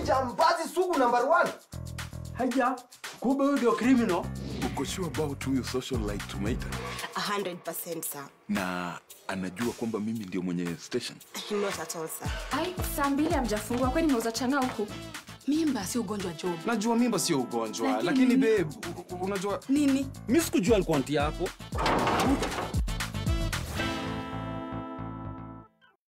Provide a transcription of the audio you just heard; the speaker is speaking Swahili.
jambazi sugu number 1. Haya, kumbe wewe ndio criminal. Uko sure about huyo social light tumeita? 100% sir. Na anajua kwamba mimi ndio mwenye station? Not at all sir. Ai, saa 2 hamjafungua kwani mnauza changa huku? Mimba si ugonjwa Job. Najua mimba sio ugonjwa, lakini babe, unajua nini? Mimi sikujua alikuwa anti yako.